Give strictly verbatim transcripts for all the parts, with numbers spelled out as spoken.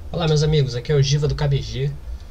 Olá meus amigos, aqui é o Giva do K B G.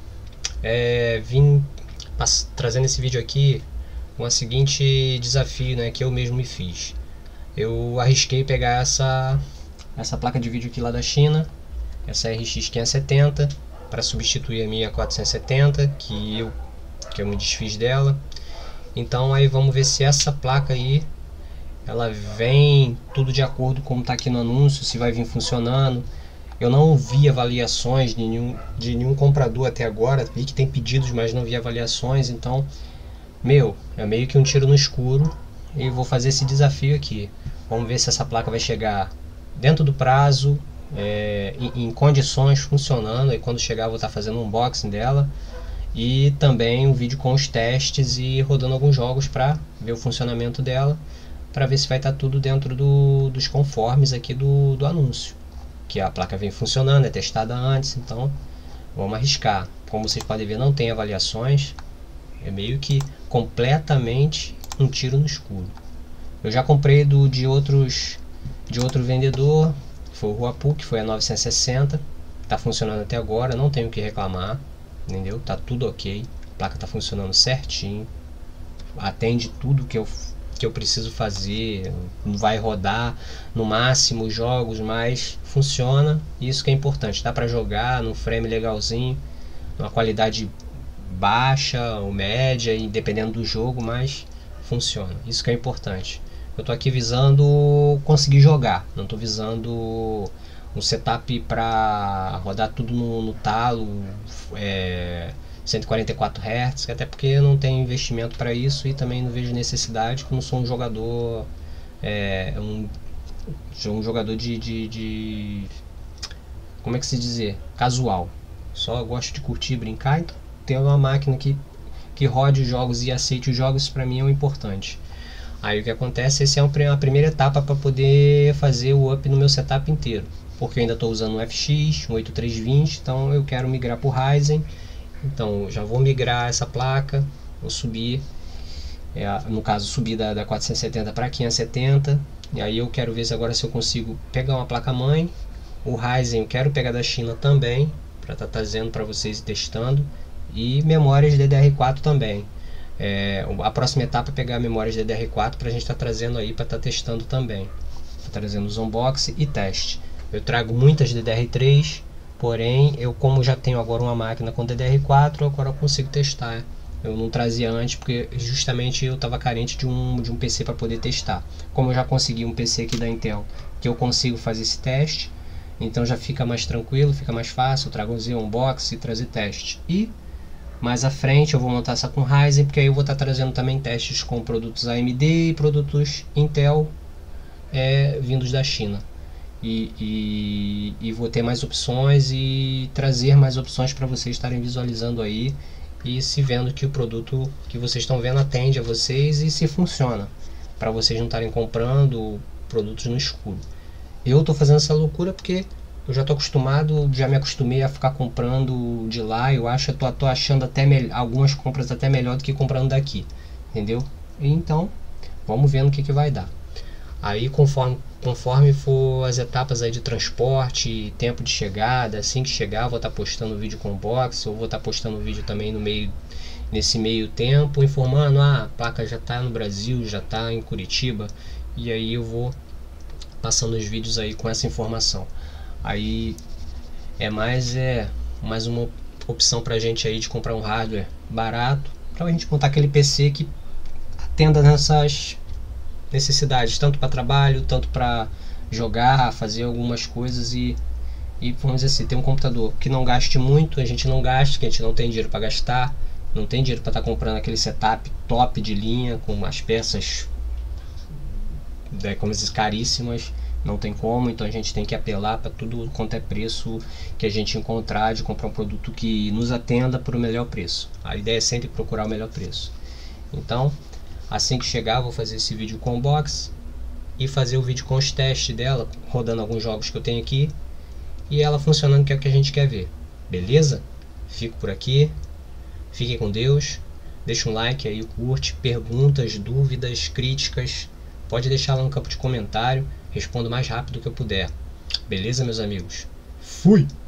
é, Vim trazendo esse vídeo aqui com o seguinte desafio, né, que eu mesmo me fiz. Eu arrisquei pegar essa, essa placa de vídeo aqui lá da China, essa R X quinhentos e setenta, para substituir a minha quatrocentos e setenta, que eu, que eu me desfiz dela. Então aí vamos ver se essa placa aí ela vem tudo de acordo como está aqui no anúncio, se vai vir funcionando. Eu não vi avaliações de nenhum, de nenhum comprador até agora. Vi que tem pedidos, mas não vi avaliações. Então, meu, é meio que um tiro no escuro. E vou fazer esse desafio aqui. Vamos ver se essa placa vai chegar dentro do prazo, é, em, em condições, funcionando. E quando chegar eu vou estar fazendo um unboxing dela. E também um vídeo com os testes e rodando alguns jogos para ver o funcionamento dela, para ver se vai estar tudo dentro do, dos conformes aqui do, do anúncio. Que a placa vem funcionando, é testada antes, então vamos arriscar. Como vocês podem ver, não tem avaliações, é meio que completamente um tiro no escuro. Eu já comprei do, de, outros, de outro vendedor, foi o Huapu, que foi a novecentos e sessenta, está funcionando até agora, não tenho o que reclamar, entendeu? Tá tudo ok, a placa está funcionando certinho, atende tudo que eu que eu preciso fazer, vai rodar no máximo jogos, mas funciona, isso que é importante, dá para jogar num frame legalzinho, numa qualidade baixa ou média, dependendo do jogo, mas funciona, isso que é importante. Eu tô aqui visando conseguir jogar, não tô visando um setup para rodar tudo no, no talo, é, cento e quarenta e quatro hertz, até porque eu não tenho investimento para isso e também não vejo necessidade, como sou um jogador é, um, sou um jogador de, de, de como é que se dizer, casual, só gosto de curtir, brincar, então ter uma máquina que, que rode os jogos e aceite os jogos, para mim é o importante. Aí o que acontece, essa é a primeira etapa para poder fazer o up no meu setup inteiro, porque eu ainda estou usando um F X, um oitenta e três vinte, então eu quero migrar para o Ryzen. Então já vou migrar essa placa, vou subir, é, no caso subir da, da quatrocentos e setenta para quinhentos e setenta, e aí eu quero ver se agora se eu consigo pegar uma placa mãe. O Ryzen eu quero pegar da China também, para estar tá trazendo para vocês e testando, e memórias D D R quatro também. É, a próxima etapa é pegar memórias D D R quatro para a gente estar tá trazendo aí, para estar tá testando também, tá trazendo os unboxing e teste. Eu trago muitas D D R três, porém eu, como já tenho agora uma máquina com D D R quatro, agora eu consigo testar. Eu não trazia antes porque justamente eu estava carente de um, de um P C para poder testar. Como eu já consegui um P C aqui da Intel que eu consigo fazer esse teste, então já fica mais tranquilo, fica mais fácil. Eu trago um unboxing e trazer teste. E mais à frente eu vou montar essa com Ryzen, porque aí eu vou estar trazendo também testes com produtos A M D e produtos Intel é, vindos da China. E, e, e vou ter mais opções e trazer mais opções para vocês estarem visualizando aí e se vendo que o produto que vocês estão vendo atende a vocês e se funciona, para vocês não estarem comprando produtos no escuro. Eu estou fazendo essa loucura porque eu já estou acostumado, já me acostumei a ficar comprando de lá. Eu acho, eu tô, tô achando até algumas compras até melhor do que comprando daqui, entendeu? Então vamos ver no que, que vai dar. Aí conforme, conforme for as etapas aí de transporte, tempo de chegada, assim que chegar vou estar postando vídeo com unboxing, ou vou estar postando vídeo também no meio, nesse meio tempo, informando, ah, a placa já está no Brasil, já está em Curitiba, e aí eu vou passando os vídeos aí com essa informação. Aí é mais, é, mais uma opção pra gente aí de comprar um hardware barato, pra gente montar aquele P C que atenda nessas necessidades, tanto para trabalho, tanto para jogar, fazer algumas coisas e, e vamos dizer assim, ter um computador que não gaste muito, a gente não gasta, que a gente não tem dinheiro para gastar, não tem dinheiro para estar tá comprando aquele setup top de linha com as peças, né, como diz, caríssimas, não tem como, então a gente tem que apelar para tudo quanto é preço que a gente encontrar, de comprar um produto que nos atenda por o melhor preço. A ideia é sempre procurar o melhor preço. Então assim que chegar, vou fazer esse vídeo com unboxing e fazer o vídeo com os testes dela, rodando alguns jogos que eu tenho aqui e ela funcionando, que é o que a gente quer ver. Beleza? Fico por aqui. Fiquem com Deus. Deixa um like aí, curte, perguntas, dúvidas, críticas. Pode deixar lá no campo de comentário. Respondo o mais rápido que eu puder. Beleza, meus amigos? Fui!